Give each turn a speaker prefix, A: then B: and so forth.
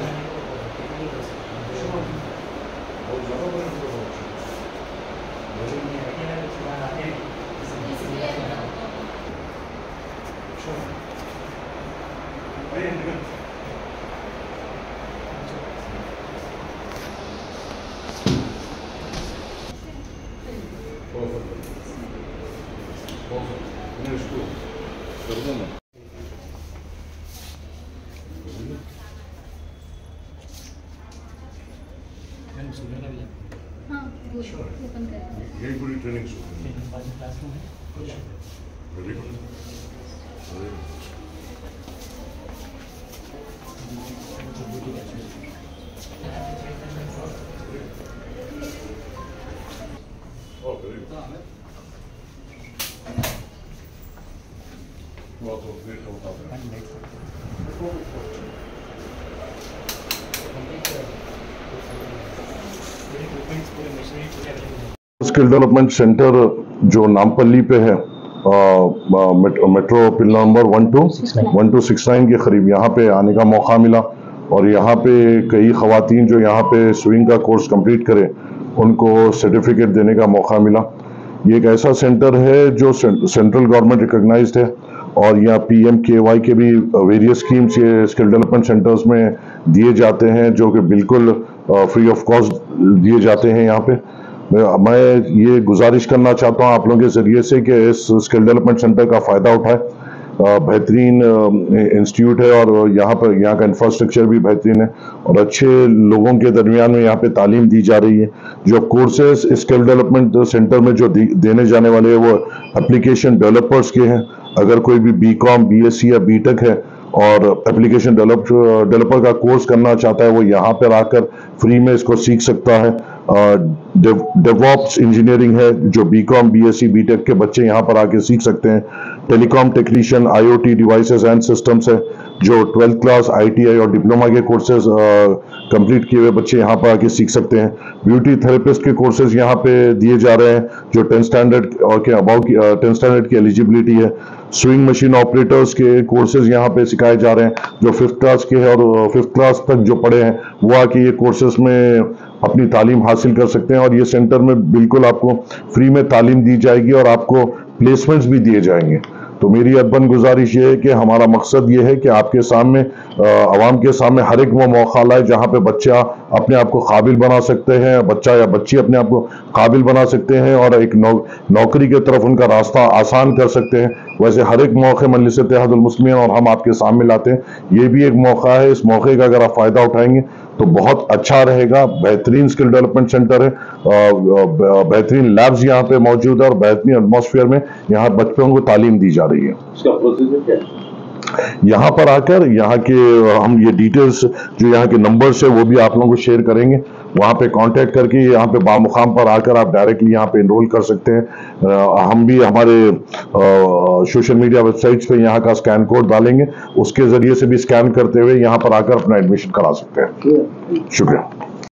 A: यही पूरी training classroom है। Very good. Skill development centre जो नामपल्ली पे है, मेट्रो पिल नंबर 1269 के करीब यहाँ पे आने का मौका मिला और यहाँ पे कई खवातीन जो यहाँ पे स्विंग का कोर्स कंप्लीट करें उनको सर्टिफिकेट देने का मौका मिला। ये एक ऐसा सेंटर है जो सेंट्रल गवर्नमेंट रिकॉग्नाइज्ड है और यहाँ PMKY के भी वेरियस स्कीम्स ये स्किल डेवलपमेंट सेंटर्स में दिए जाते हैं जो कि बिल्कुल फ्री ऑफ कॉस्ट दिए जाते हैं। यहाँ पे मैं ये गुजारिश करना चाहता हूँ आप लोगों के जरिए से कि इस स्किल डेवलपमेंट सेंटर का फ़ायदा उठाएं। बेहतरीन इंस्टीट्यूट है और यहाँ का इंफ्रास्ट्रक्चर भी बेहतरीन है और अच्छे लोगों के दरमियान में यहाँ पे तालीम दी जा रही है। जो कोर्सेस स्किल डेवलपमेंट सेंटर में जो देने जाने वाले हैं वो एप्लीकेशन डेवलपर्स के हैं। अगर कोई भी BCom, BSc या BTech है और एप्लीकेशन डेवलपर का कोर्स करना चाहता है वो यहाँ पर आकर फ्री में इसको सीख सकता है। डेवऑप्स इंजीनियरिंग है जो BCom, BSc, BTech के बच्चे यहाँ पर आके सीख सकते हैं। Telecom technician, IoT devices and systems है जो 12th क्लास ITI और डिप्लोमा के कोर्सेज कंप्लीट किए हुए बच्चे यहाँ पर आके सीख सकते हैं। ब्यूटी थेरेपिस्ट के कोर्सेज यहाँ पे दिए जा रहे हैं जो 10 स्टैंडर्ड और के अबाउ 10 स्टैंडर्ड की एलिजिबिलिटी है। स्विंग मशीन ऑपरेटर्स के कोर्सेज यहाँ पे सिखाए जा रहे हैं जो 5th क्लास के हैं और 5th क्लास तक जो पढ़े हैं वो आके ये कोर्सेज में अपनी तालीम हासिल कर सकते हैं और ये सेंटर में बिल्कुल आपको फ्री में तालीम दी जाएगी और आपको प्लेसमेंट्स भी दिए जाएंगे। तो मेरी अदबन गुजारिश ये है कि हमारा मकसद ये है कि आपके सामने आवाम के सामने हर एक वो मौका लाए जहाँ पे बच्चा अपने आप को काबिल बना सकते हैं, बच्चा या बच्ची अपने आप को काबिल बना सकते हैं और एक नौकरी की तरफ उनका रास्ता आसान कर सकते हैं। वैसे हर एक मौके मजलिस इत्तेहादुल मुस्लिमीन और हम आपके सामने लाते हैं। ये भी एक मौका है, इस मौके का अगर आप फ़ायदा उठाएंगे तो बहुत अच्छा रहेगा। बेहतरीन स्किल डेवलपमेंट सेंटर है, बेहतरीन लैब्स यहाँ पे मौजूद है और बेहतरीन एटमॉस्फेयर में यहाँ बच्चों को तालीम दी जा रही है।
B: इसका प्रोसीजर क्या है?
A: यहाँ पर आकर यहाँ के हम ये डिटेल्स जो यहाँ के नंबर्स है वो भी आप लोगों को शेयर करेंगे। वहाँ पे कांटेक्ट करके यहाँ पे बामुकाम पर आकर आप डायरेक्टली यहाँ पे एनरोल कर सकते हैं। हम भी हमारे सोशल मीडिया वेबसाइट्स पे यहाँ का स्कैन कोड डालेंगे, उसके जरिए से भी स्कैन करते हुए यहाँ पर आकर अपना एडमिशन करा सकते हैं। शुक्रिया।